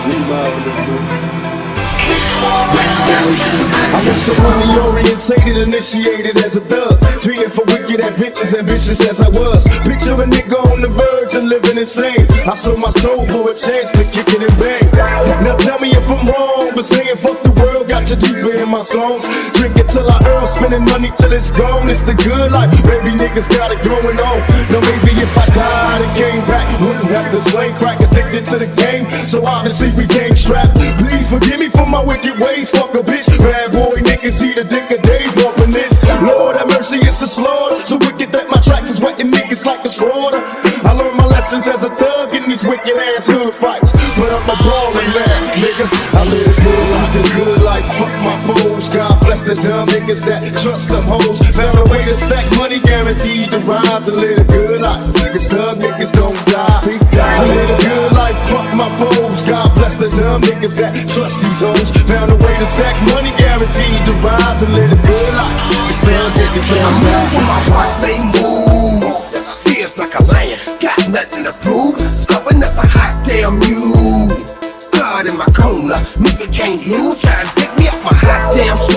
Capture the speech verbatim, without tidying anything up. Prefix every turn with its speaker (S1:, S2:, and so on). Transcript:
S1: I was so money orientated, initiated as a thug, feeling for wicked adventures, ambitious as I was. Picture a nigga on the verge of living insane. I sold my soul for a chance to kick it and bang. Now tell me if I'm wrong, but saying fuck the world got you deeper in my songs. Drink it till I earn, spending money till it's gone. It's the good life, baby niggas got it going on. Now maybe if I died and came back, wouldn't have the same crack, addicted to the game. So obviously we game strapped. Please forgive me for my wicked ways. Fuck a bitch, bad boy niggas eat a dick a day bumping this. Lord have mercy, it's a slaughter. So wicked that my tracks is wetting niggas like a slaughter. I learned my lessons as a thug in these wicked ass hood fights, but I'm a brawling man, nigga. I live good, live the good life, fuck my foes. God bless the dumb niggas that trust them hoes. Found a way to stack money, guaranteed to rise and live a good life. Niggas thug niggas don't die. I live a good life, fuck my foes. God bless the dumb niggas that trust these hoes. Found a way to stack money, guaranteed to rise and live a good life. Niggas thug niggas don't die.
S2: When my heart say move, feels like a lion, got nothing to prove. Stubborn as a hot damn mule. God in my corner, nigga can't lose. Try to pick me up my hot damn shoe.